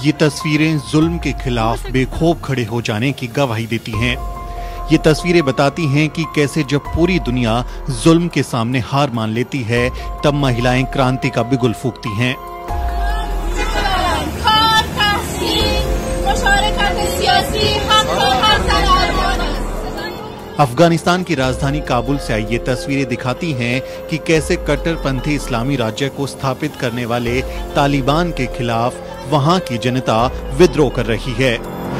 ये तस्वीरें जुल्म के खिलाफ बेखौफ खड़े हो जाने की गवाही देती हैं। ये तस्वीरें बताती हैं कि कैसे जब पूरी दुनिया जुल्म के सामने हार मान लेती है, तब महिलाएं क्रांति का बिगुल फूंकती हैं। अफगानिस्तान की राजधानी काबुल से आई ये तस्वीरें दिखाती हैं कि कैसे कट्टरपंथी इस्लामी राज्य को स्थापित करने वाले तालिबान के खिलाफ वहां की जनता विद्रोह कर रही है।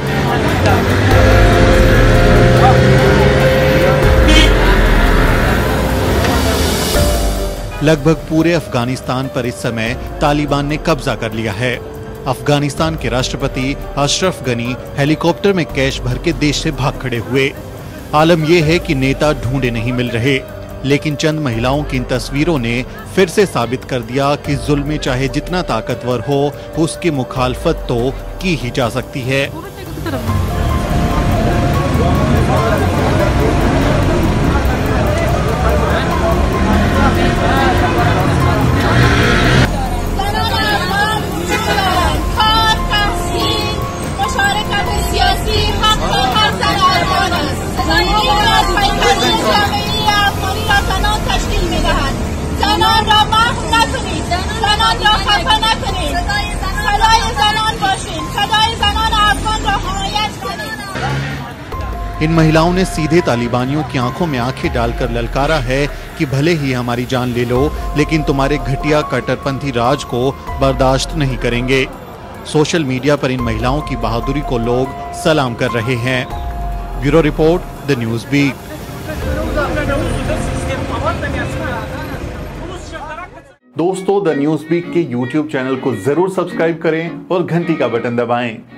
लगभग पूरे अफगानिस्तान पर इस समय तालिबान ने कब्जा कर लिया है। अफगानिस्तान के राष्ट्रपति अशरफ गनी हेलीकॉप्टर में कैश भर के देश से भाग खड़े हुए। आलम यह है कि नेता ढूंढे नहीं मिल रहे, लेकिन चंद महिलाओं की इन तस्वीरों ने फिर से साबित कर दिया कि जुल्म में चाहे जितना ताकतवर हो, उसकी मुखालफत तो की ही जा सकती है। इन महिलाओं ने सीधे तालिबानियों की आंखों में आंखें डालकर ललकारा है कि भले ही हमारी जान ले लो, लेकिन तुम्हारे घटिया कट्टरपंथी राज को बर्दाश्त नहीं करेंगे। सोशल मीडिया पर इन महिलाओं की बहादुरी को लोग सलाम कर रहे हैं। Bureau report, the News Beat. दोस्तों, द न्यूज़ बीट के YouTube चैनल को जरूर सब्सक्राइब करें और घंटी का बटन दबाएं